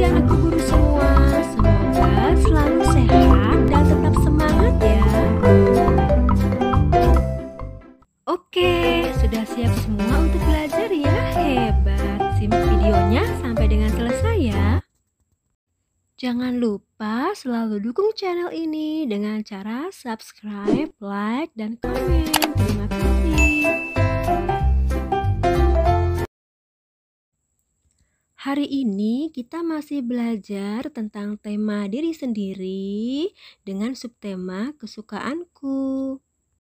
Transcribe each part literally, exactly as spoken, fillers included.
anak-anakku guru semua, semoga selalu sehat dan tetap semangat ya. Oke, sudah siap semua untuk belajar ya? Hebat, simak videonya sampai dengan selesai ya. Jangan lupa selalu dukung channel ini dengan cara subscribe, like, dan komen. Terima kasih. Hari ini kita masih belajar tentang tema diri sendiri dengan subtema kesukaanku.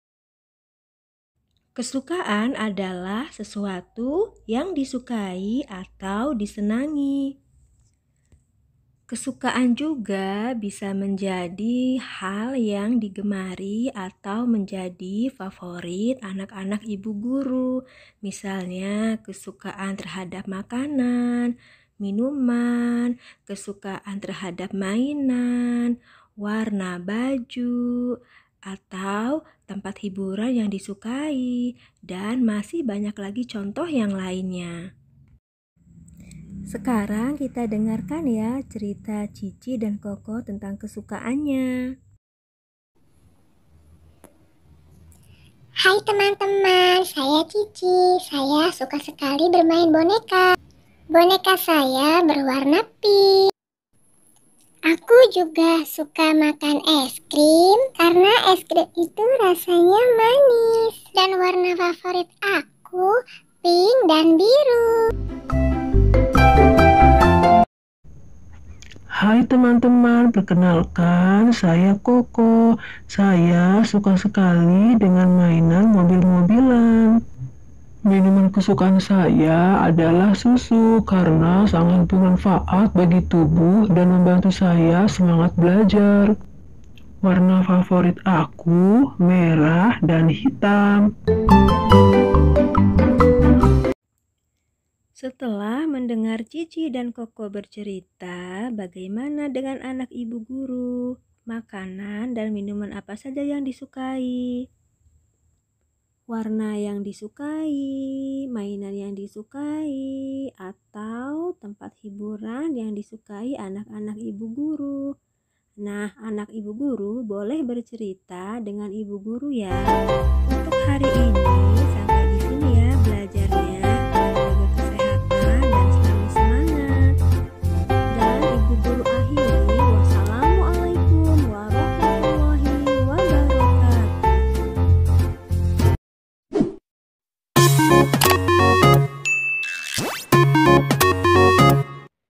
Kesukaan adalah sesuatu yang disukai atau disenangi. Kesukaan juga bisa menjadi hal yang digemari atau menjadi favorit anak-anak ibu guru. Misalnya kesukaan terhadap makanan, minuman, kesukaan terhadap mainan, warna baju, atau tempat hiburan yang disukai, dan masih banyak lagi contoh yang lainnya. Sekarang kita dengarkan ya cerita Cici dan Koko tentang kesukaannya. Hai teman-teman, saya Cici. Saya suka sekali bermain boneka. Boneka saya berwarna pink. Aku juga suka makan es krim karena es krim itu rasanya manis. Dan warna favorit aku pink dan biru. Hai teman-teman, perkenalkan saya Koko. Saya suka sekali dengan mainan mobil-mobilan. Minuman kesukaan saya adalah susu karena sangat bermanfaat bagi tubuh dan membantu saya semangat belajar. Warna favorit aku merah dan hitam. Setelah mendengar Cici dan Koko bercerita bagaimana dengan anak ibu guru, makanan dan minuman apa saja yang disukai, warna yang disukai, mainan yang disukai, atau tempat hiburan yang disukai anak-anak ibu guru. Nah, anak ibu guru boleh bercerita dengan ibu guru ya. Untuk hari ini